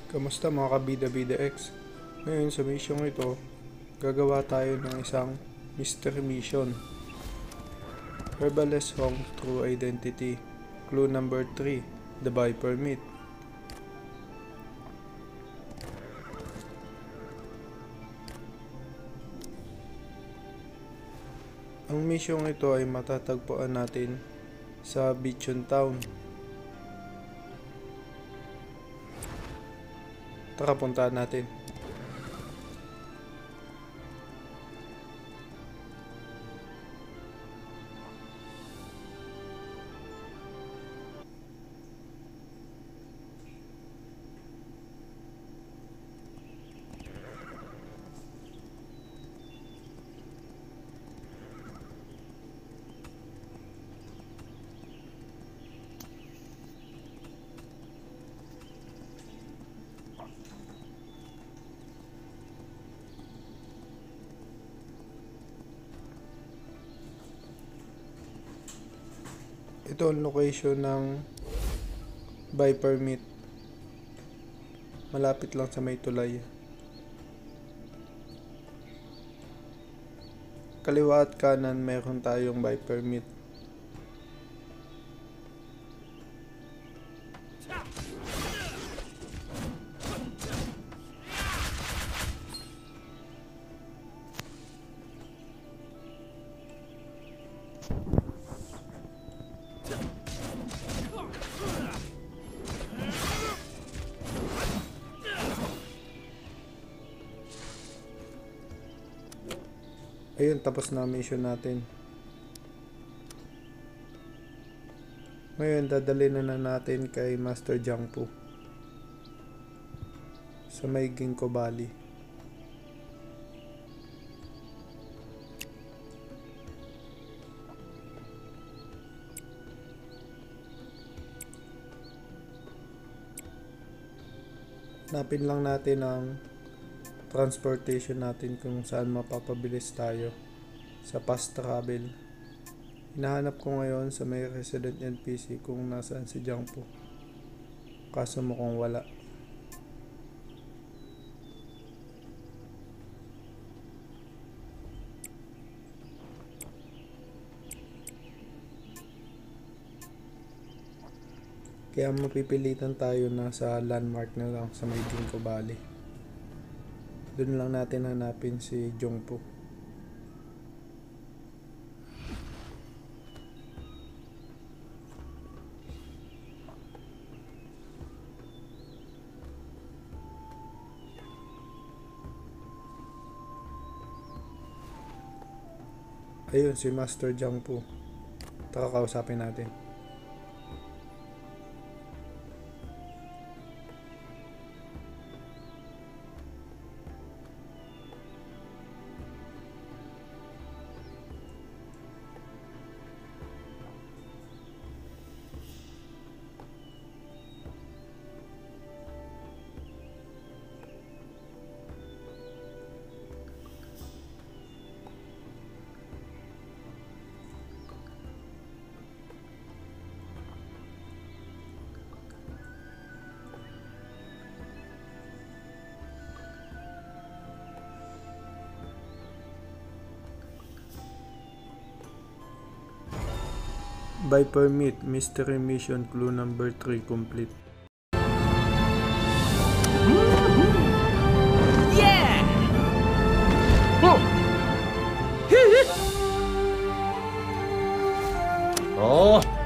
Kamusta mga kabida-bida X? Ngayon sa mission ito, gagawa tayo ng isang mystery mission. Herbalist Hong True Identity. Clue number 3, the buy permit. Ang mission ito ay matatagpuan natin sa Bichon Town. Tara, puntaan natin. Ito ang location ng buy permit. Malapit lang sa may tulay. Kaliwa at kanan mayroon tayong buy permit. Ayun, tapos na mission natin. Ngayon, dadalhin na natin kay Master Jiang Po sa may Ginkgo Valley. Hanapin lang natin ang transportation natin kung saan mapapabilis tayo sa fast travel. Hinahanap ko ngayon sa may resident NPC kung nasaan si Jiang Po. Kaso mukhang wala. Kaya mapipilitan tayo na sa landmark na lang sa may Ginkgo Valley. Doon lang natin hanapin si Jiang Po. Ayun, si Master Jiang Po. Tara, kausapin natin. Buy permit, mystery mission, clue number 3 complete. Yeah! Oh!